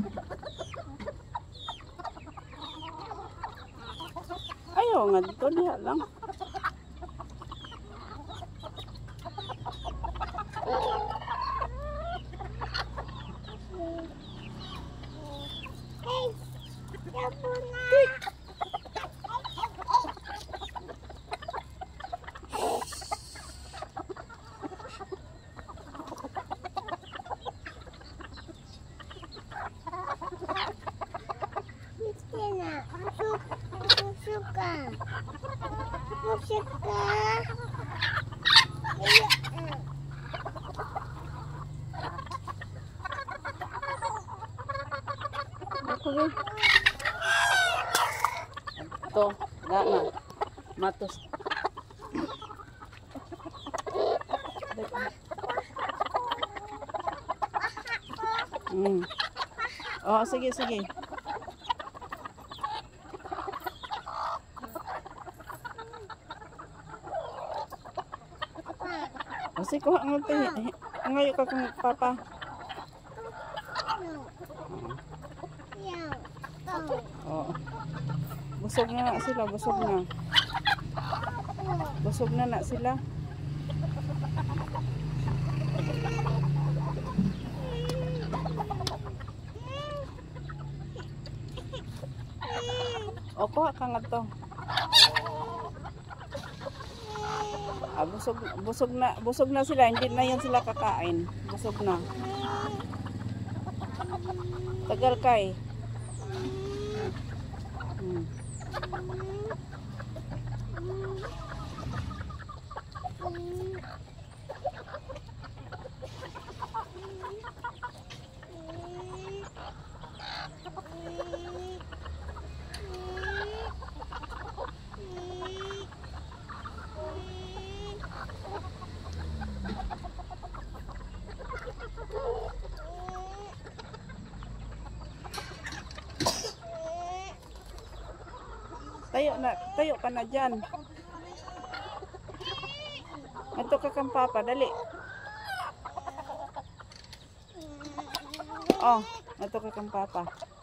Ayaw nga dito, diha lang. Ito, gana. Matos. Oh, sige, sige. Kasi kuha nga tayo. Ngayon ka kung papa. Oh. Busog na sila, busog na. Busog na sila. O, kuha ka nga to. Busog na sila, hindi na yan sila kakain. Busog na. Tagal kay. Tayo ka na dyan. Ito ka kang papa, dali. Oh, ito ka kang papa.